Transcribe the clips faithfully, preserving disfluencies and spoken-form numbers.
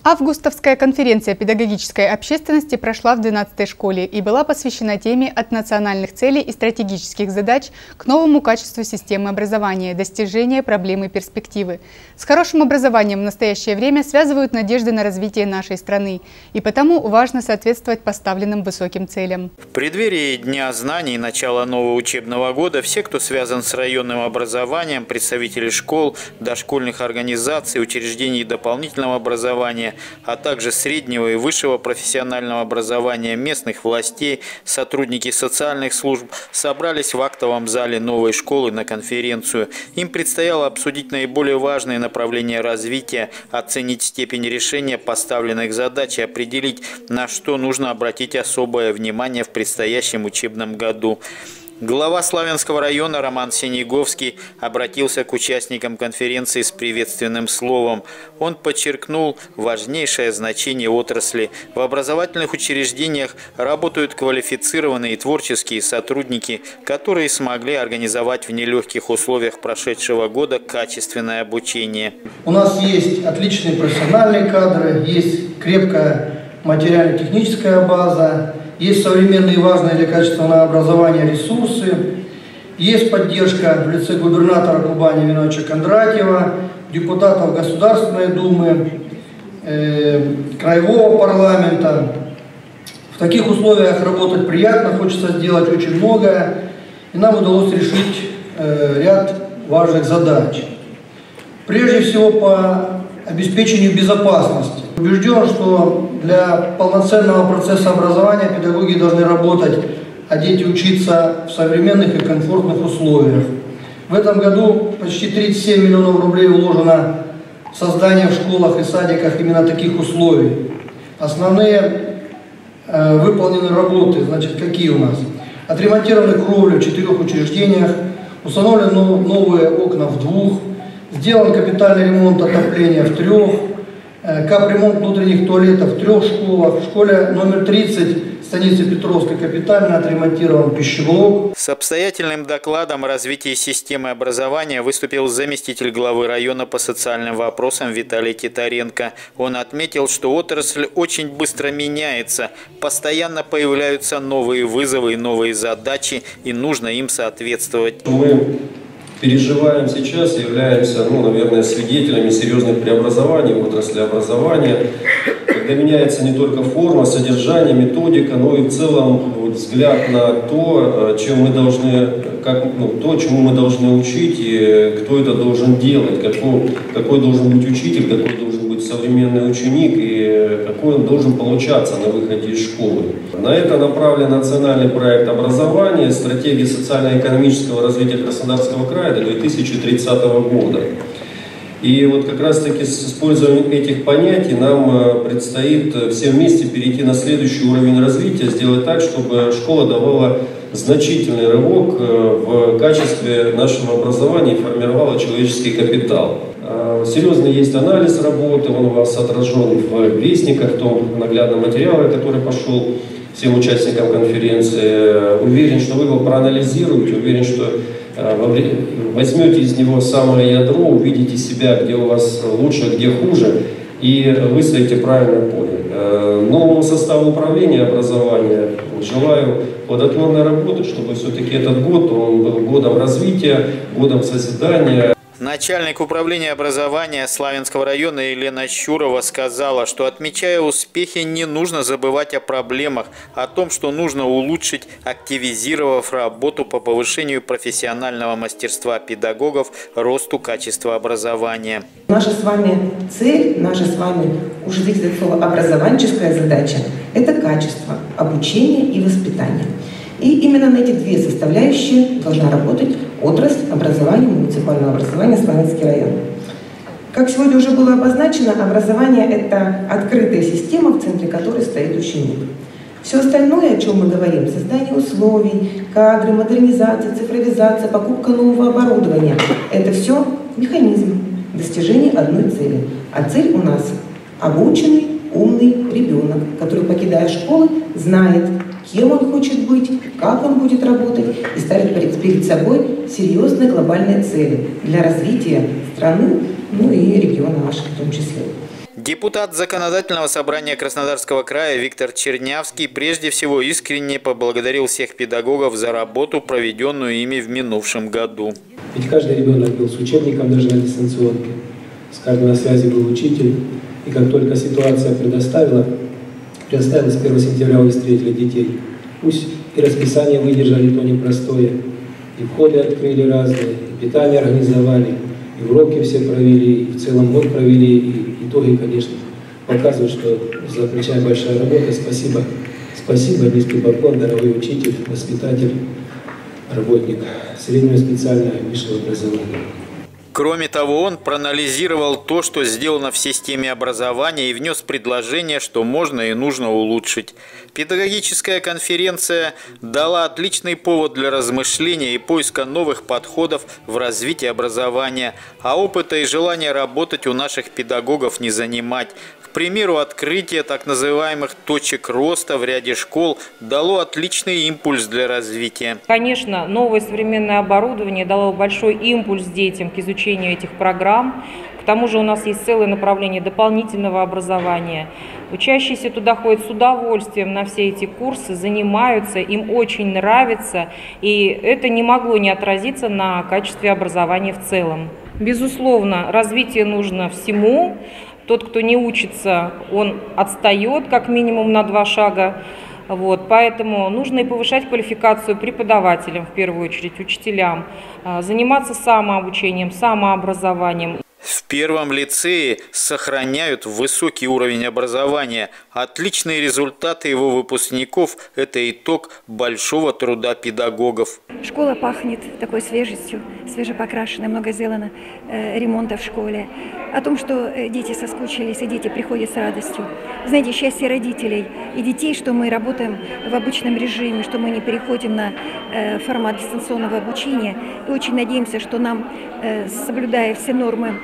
Августовская конференция педагогической общественности прошла в двенадцатой школе и была посвящена теме «От национальных целей и стратегических задач к новому качеству системы образования. Достижение проблемы перспективы». С хорошим образованием в настоящее время связывают надежды на развитие нашей страны, и потому важно соответствовать поставленным высоким целям. В преддверии Дня знаний и начала нового учебного года все, кто связан с районным образованием, представители школ, дошкольных организаций, учреждений дополнительного образования, а также среднего и высшего профессионального образования, местных властей, сотрудники социальных служб собрались в актовом зале новой школы на конференцию. Им предстояло обсудить наиболее важные направления развития, оценить степень решения поставленных задач и определить, на что нужно обратить особое внимание в предстоящем учебном году. Глава Славянского района Роман Синеговский обратился к участникам конференции с приветственным словом. Он подчеркнул важнейшее значение отрасли. В образовательных учреждениях работают квалифицированные и творческие сотрудники, которые смогли организовать в нелегких условиях прошедшего года качественное обучение. У нас есть отличные профессиональные кадры, есть крепкая материально-техническая база, есть современные и важные для качественного образования ресурсы, есть поддержка в лице губернатора Кубани Виновича Кондратьева, депутатов Государственной Думы, э, краевого парламента. В таких условиях работать приятно, хочется сделать очень многое, и нам удалось решить э, ряд важных задач. Прежде всего по обеспечению безопасности. Убежден, что для полноценного процесса образования педагоги должны работать, а дети учиться в современных и комфортных условиях. В этом году почти тридцать семь миллионов рублей вложено в создание в школах и садиках именно таких условий. Основные э, выполнены работы, значит, какие у нас? Отремонтированы кровли в четырех учреждениях, установлены новые окна в двух, сделан капитальный ремонт отопления в трех, капремонт внутренних туалетов в трех школах. В школе номер тридцать станицы Петровской капитально отремонтирован пищеблок. С обстоятельным докладом о развитии системы образования выступил заместитель главы района по социальным вопросам Виталий Титаренко. Он отметил, что отрасль очень быстро меняется, постоянно появляются новые вызовы и новые задачи, и нужно им соответствовать. Мы переживаем сейчас, являемся, ну, наверное, свидетелями серьезных преобразований в отрасли образования, когда меняется не только форма, содержание, методика, но и в целом вот, взгляд на то, чем мы должны, как, ну, то, чему мы должны учить, и кто это должен делать, какой, какой должен быть учитель, какой должен быть современный ученик, и какой он должен получаться на выходе из школы. На это направлен национальный проект образования, стратегия социально-экономического развития Краснодарского края до две тысячи тридцатого года. И вот как раз таки с использованием этих понятий нам предстоит все вместе перейти на следующий уровень развития, сделать так, чтобы школа давала значительный рывок в качестве нашего образования и формировала человеческий капитал. Серьезный есть анализ работы, он у вас отражен в вестниках, в том наглядном материале, который пошел всем участникам конференции. Уверен, что вы его проанализируете, уверен, что возьмете из него самое ядро, увидите себя, где у вас лучше, где хуже, и выстроите правильное поле. Новому составу управления образования желаю плодотворной работы, чтобы все-таки этот год он был годом развития, годом созидания. Начальник управления образования Славянского района Елена Щурова сказала, что, отмечая успехи, не нужно забывать о проблемах, о том, что нужно улучшить, активизировав работу по повышению профессионального мастерства педагогов, росту качества образования. Наша с вами цель, наша с вами, уже здесь это слово образованческая задача, это качество обучения и воспитания. И именно на эти две составляющие должна работать отрасль образования, муниципального образования Славянский район. Как сегодня уже было обозначено, образование – это открытая система, в центре которой стоит ученик. Все остальное, о чем мы говорим, создание условий, кадры, модернизация, цифровизация, покупка нового оборудования – это все механизм достижения одной цели. А цель у нас – обученный, умный ребенок, который, покидая школу, знает, кем он хочет быть, как он будет работать, и ставит перед собой серьезные глобальные цели для развития страны, ну и региона нашего в том числе. Депутат Законодательного собрания Краснодарского края Виктор Чернявский прежде всего искренне поблагодарил всех педагогов за работу, проведенную ими в минувшем году. Ведь каждый ребенок был с учебником даже на дистанционке. С каждым на связи был учитель. И как только ситуация предоставила, предоставила с первого сентября вы встретили детей. Пусть и расписание выдержали то непростое, и входы открыли разные, и питание организовали, и уроки все провели, и в целом год провели, и итоги, конечно, показывают, что заключая большая работа. Спасибо, спасибо, низкий поклон, дорогой учитель, воспитатель, работник среднего специального высшего образования. Кроме того, он проанализировал то, что сделано в системе образования, и внес предложение, что можно и нужно улучшить. Педагогическая конференция дала отличный повод для размышления и поиска новых подходов в развитии образования, а опыта и желания работать у наших педагогов не занимать. К примеру, открытие так называемых точек роста в ряде школ дало отличный импульс для развития. Конечно, новое современное оборудование дало большой импульс детям к изучению этих программ. К тому же у нас есть целое направление дополнительного образования. Учащиеся туда ходят с удовольствием на все эти курсы, занимаются, им очень нравится, и это не могло не отразиться на качестве образования в целом. Безусловно, развитие нужно всему. Тот, кто не учится, он отстает как минимум на два шага. Вот, поэтому нужно и повышать квалификацию преподавателям, в первую очередь учителям, заниматься самообучением, самообразованием. В первом лицее сохраняют высокий уровень образования. Отличные результаты его выпускников – это итог большого труда педагогов. Школа пахнет такой свежестью, свежепокрашенной, много сделано э, ремонта в школе. О том, что дети соскучились, и дети приходят с радостью. Знаете, счастье родителей и детей, что мы работаем в обычном режиме, что мы не переходим на э, формат дистанционного обучения. И очень надеемся, что нам, э, соблюдая все нормы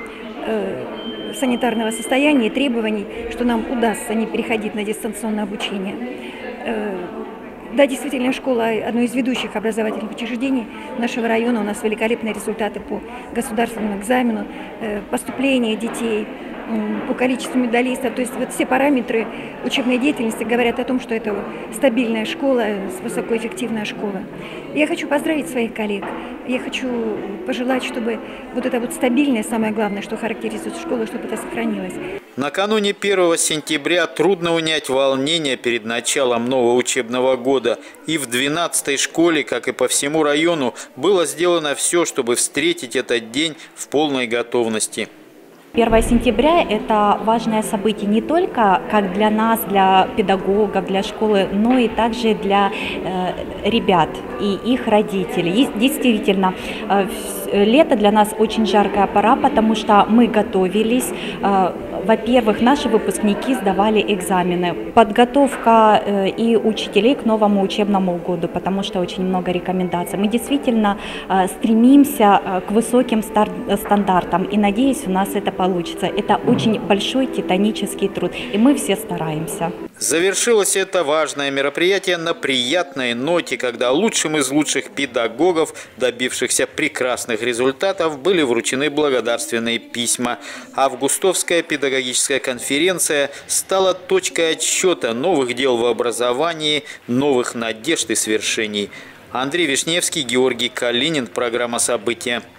э, санитарного состояния и требований, что нам удастся не переходить на дистанционное обучение. Э, Да, действительно, школа – одно из ведущих образовательных учреждений нашего района. У нас великолепные результаты по государственному экзамену, поступление детей, по количеству медалистов. То есть вот все параметры учебной деятельности говорят о том, что это стабильная школа, высокоэффективная школа. Я хочу поздравить своих коллег. Я хочу пожелать, чтобы вот это вот стабильное, самое главное, что характеризует школу, чтобы это сохранилось. Накануне первого сентября трудно унять волнение перед началом нового учебного года. И в двенадцатой школе, как и по всему району, было сделано все, чтобы встретить этот день в полной готовности. первое сентября – это важное событие не только как для нас, для педагогов, для школы, но и также для э, ребят и их родителей. И действительно, э, лето для нас очень жаркая пора, потому что мы готовились. Э, Во-первых, наши выпускники сдавали экзамены. Подготовка э, и учителей к новому учебному году, потому что очень много рекомендаций. Мы действительно э, стремимся э, к высоким стар- стандартам, и, надеюсь, у нас это получится. Это очень большой титанический труд, и мы все стараемся. Завершилось это важное мероприятие на приятной ноте, когда лучшим из лучших педагогов, добившихся прекрасных результатов, были вручены благодарственные письма. Августовская педагогическая конференция стала точкой отсчета новых дел в образовании, новых надежд и свершений. Андрей Вишневский, Георгий Калинин. Программа «События».